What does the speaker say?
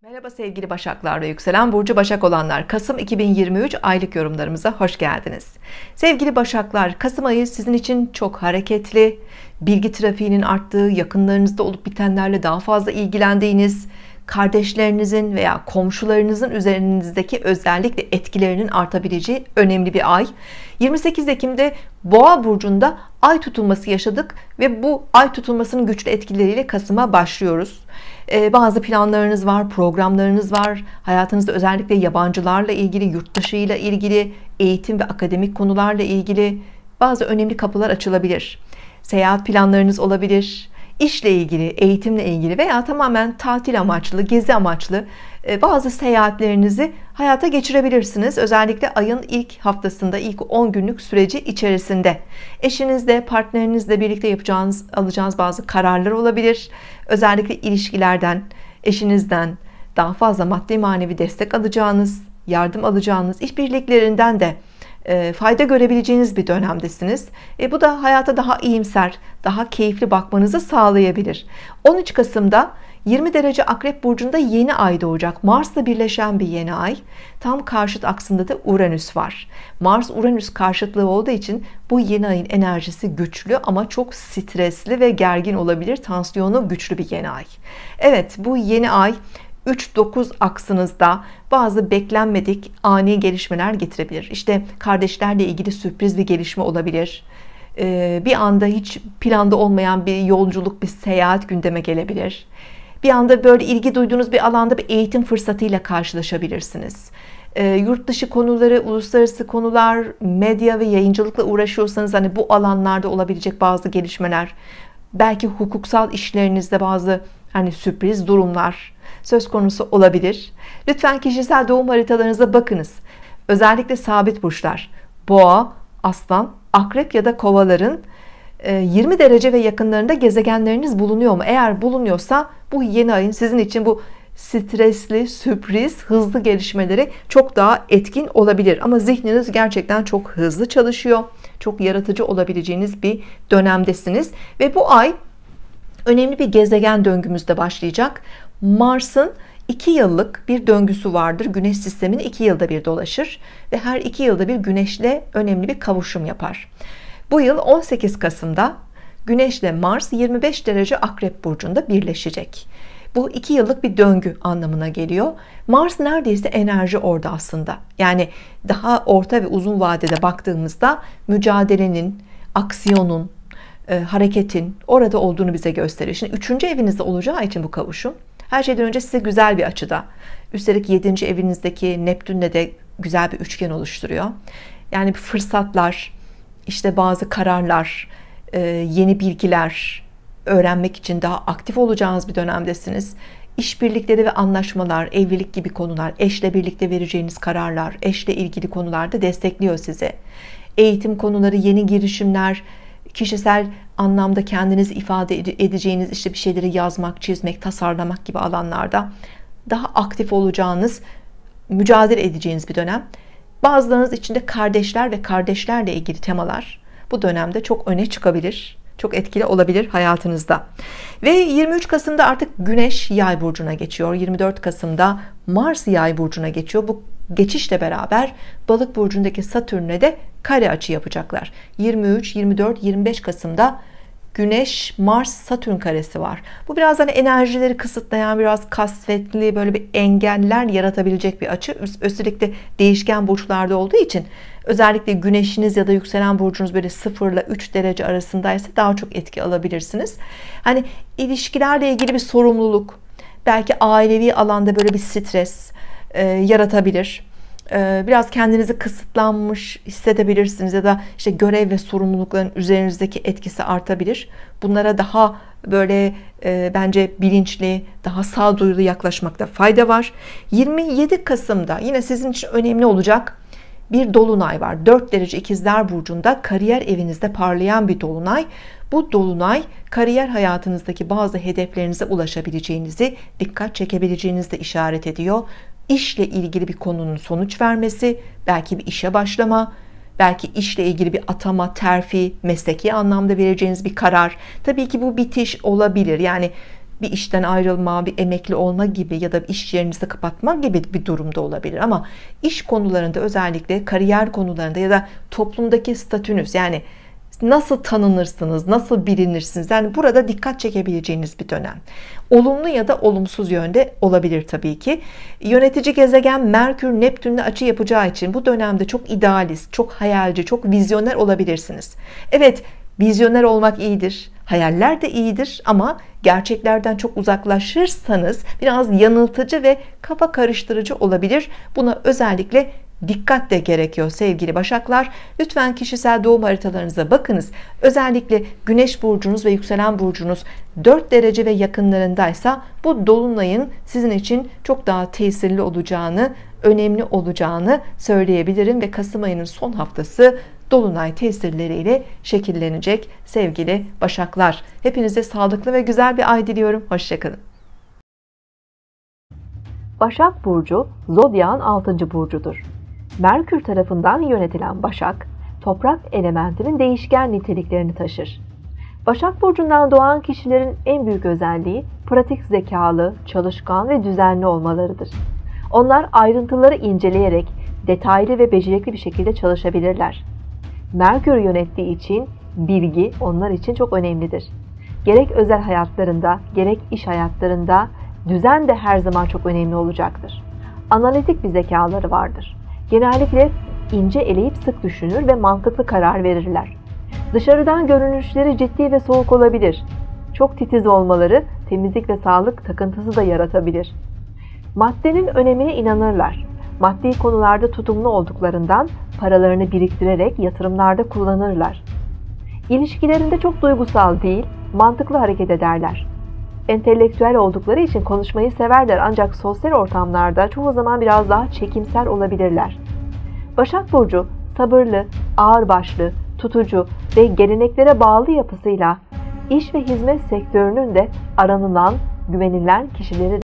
Merhaba sevgili Başaklar ve yükselen burcu Başak olanlar, Kasım 2023 aylık yorumlarımıza hoş geldiniz. Sevgili Başaklar, Kasım ayı sizin için çok hareketli, bilgi trafiğinin arttığı, yakınlarınızda olup bitenlerle daha fazla ilgilendiğiniz, kardeşlerinizin veya komşularınızın üzerinizdeki özellikle etkilerinin artabileceği önemli bir ay. 28 Ekim'de Boğa burcunda ay tutulması yaşadık ve bu ay tutulmasının güçlü etkileriyle Kasım'a başlıyoruz. Bazı planlarınız var, programlarınız var. Hayatınızda özellikle yabancılarla ilgili, yurt dışıyla ilgili, eğitim ve akademik konularla ilgili bazı önemli kapılar açılabilir. Seyahat planlarınız olabilir. İşle ilgili, eğitimle ilgili veya tamamen tatil amaçlı, gezi amaçlı bazı seyahatlerinizi hayata geçirebilirsiniz. Özellikle ayın ilk haftasında, ilk 10 günlük süreci içerisinde eşinizle, partnerinizle birlikte alacağınız bazı kararlar olabilir. Özellikle ilişkilerden, eşinizden daha fazla maddi manevi destek alacağınız, yardım alacağınız, işbirliklerinden de fayda görebileceğiniz bir dönemdesiniz. Bu da hayata daha iyimser, daha keyifli bakmanızı sağlayabilir. 13 Kasım'da 20 derece Akrep burcunda yeni ay doğacak. Mars'la birleşen bir yeni ay. Tam karşıt aksında da Uranüs var. Mars Uranüs karşıtlığı olduğu için bu yeni ayın enerjisi güçlü ama çok stresli ve gergin olabilir. Tansiyonu güçlü bir yeni ay. Evet, bu yeni ay 3-9 aksınızda bazı beklenmedik ani gelişmeler getirebilir. İşte kardeşlerle ilgili sürpriz bir gelişme olabilir. Bir anda hiç planda olmayan bir yolculuk, bir seyahat gündeme gelebilir. Bir anda böyle ilgi duyduğunuz bir alanda bir eğitim fırsatıyla karşılaşabilirsiniz. Yurt dışı konuları, uluslararası konular, medya ve yayıncılıkla uğraşıyorsanız hani bu alanlarda olabilecek bazı gelişmeler, belki hukuksal işlerinizde bazı hani sürpriz durumlar söz konusu olabilir. Lütfen kişisel doğum haritalarınıza bakınız. Özellikle sabit burçlar, Boğa, Aslan, Akrep ya da Kovaların 20 derece ve yakınlarında gezegenleriniz bulunuyor mu? Eğer bulunuyorsa bu yeni ayın sizin için bu stresli, sürpriz, hızlı gelişmeleri çok daha etkin olabilir. Ama zihniniz gerçekten çok hızlı çalışıyor. Çok yaratıcı olabileceğiniz bir dönemdesiniz. Ve bu ay önemli bir gezegen döngümüzde başlayacak. Mars'ın 2 yıllık bir döngüsü vardır. Güneş sistemini 2 yılda bir dolaşır ve her 2 yılda bir Güneş'le önemli bir kavuşum yapar. Bu yıl 18 Kasım'da Güneş'le Mars 25 derece Akrep burcunda birleşecek. Bu 2 yıllık bir döngü anlamına geliyor. Mars neredeyse enerji orada aslında. Yani daha orta ve uzun vadede baktığımızda mücadelenin, aksiyonun, hareketin orada olduğunu bize gösterir. Şimdi 3. evinizde olacağı için bu kavuşum her şeyden önce size güzel bir açıda. Üstelik 7. evinizdeki Neptün'le de güzel bir üçgen oluşturuyor. Yani fırsatlar, işte bazı kararlar, yeni bilgiler öğrenmek için daha aktif olacağınız bir dönemdesiniz. İşbirlikleri ve anlaşmalar, evlilik gibi konular, eşle birlikte vereceğiniz kararlar, eşle ilgili konularda destekliyor sizi. Eğitim konuları, yeni girişimler, kişisel anlamda kendinizi ifade edeceğiniz işte bir şeyleri yazmak, çizmek, tasarlamak gibi alanlarda daha aktif olacağınız, mücadele edeceğiniz bir dönem. Bazılarınız için de kardeşler ve kardeşlerle ilgili temalar bu dönemde çok öne çıkabilir. Çok etkili olabilir hayatınızda. Ve 23 Kasım'da artık Güneş Yay burcuna geçiyor. 24 Kasım'da Mars Yay burcuna geçiyor. Bu geçişle beraber Balık burcundaki Satürn'e de kare açı yapacaklar. 23, 24, 25 Kasım'da Güneş, Mars, Satürn karesi var. Bu biraz hani enerjileri kısıtlayan, biraz kasvetli, böyle bir engeller yaratabilecek bir açı. Üstelik de değişken burçlarda olduğu için özellikle Güneşiniz ya da yükselen burcunuz böyle 0 ile 3 derece arasındaysa daha çok etki alabilirsiniz. Hani ilişkilerle ilgili bir sorumluluk, belki ailevi alanda böyle bir stres yaratabilir. Biraz kendinizi kısıtlanmış hissedebilirsiniz ya da işte görev ve sorumlulukların üzerinizdeki etkisi artabilir. Bunlara daha böyle bence bilinçli, daha sağduyulu yaklaşmakta fayda var. 27 Kasım'da yine sizin için önemli olacak bir dolunay var. 4 derece İkizler burcunda kariyer evinizde parlayan bir dolunay. Bu dolunay kariyer hayatınızdaki bazı hedeflerinize ulaşabileceğinizi, dikkat çekebileceğinizi de işaret ediyor. İşle ilgili bir konunun sonuç vermesi, belki bir işe başlama, belki işle ilgili bir atama, terfi, mesleki anlamda vereceğiniz bir karar. Tabii ki bu bitiş olabilir. Yani bir işten ayrılma, bir emekli olma gibi ya da iş yerinizi kapatma gibi bir durumda olabilir. Ama iş konularında, özellikle kariyer konularında ya da toplumdaki statünüz, yani nasıl tanınırsınız, nasıl bilinirsiniz, yani burada dikkat çekebileceğiniz bir dönem. Olumlu ya da olumsuz yönde olabilir tabii ki. Yönetici gezegen Merkür Neptün'le açı yapacağı için bu dönemde çok idealist, çok hayalci, çok vizyoner olabilirsiniz. Evet, vizyoner olmak iyidir, hayaller de iyidir, ama gerçeklerden çok uzaklaşırsanız biraz yanıltıcı ve kafa karıştırıcı olabilir. Buna özellikle dikkat de gerekiyor sevgili Başaklar. Lütfen kişisel doğum haritalarınıza bakınız. Özellikle Güneş burcunuz ve yükselen burcunuz 4 derece ve yakınlarındaysa bu dolunayın sizin için çok daha tesirli olacağını, önemli olacağını söyleyebilirim ve Kasım ayının son haftası dolunay tesirleriyle şekillenecek sevgili Başaklar. Hepinize sağlıklı ve güzel bir ay diliyorum. Hoşçakalın. Başak Burcu, Zodyak'ın 6. burcudur. Merkür tarafından yönetilen Başak, toprak elementinin değişken niteliklerini taşır. Başak Burcu'ndan doğan kişilerin en büyük özelliği, pratik zekalı, çalışkan ve düzenli olmalarıdır. Onlar ayrıntıları inceleyerek, detaylı ve becerikli bir şekilde çalışabilirler. Merkür yönettiği için, bilgi onlar için çok önemlidir. Gerek özel hayatlarında, gerek iş hayatlarında, düzen de her zaman çok önemli olacaktır. Analitik bir zekaları vardır. Genellikle ince eleyip sık düşünür ve mantıklı karar verirler. Dışarıdan görünüşleri ciddi ve soğuk olabilir. Çok titiz olmaları temizlik ve sağlık takıntısı da yaratabilir. Maddenin önemine inanırlar. Maddi konularda tutumlu olduklarından paralarını biriktirerek yatırımlarda kullanırlar. İlişkilerinde çok duygusal değil, mantıklı hareket ederler. Entelektüel oldukları için konuşmayı severler, ancak sosyal ortamlarda çoğu zaman biraz daha çekimser olabilirler. Başak Burcu sabırlı, ağırbaşlı, tutucu ve geleneklere bağlı yapısıyla iş ve hizmet sektörünün de aranılan, güvenilen kişileri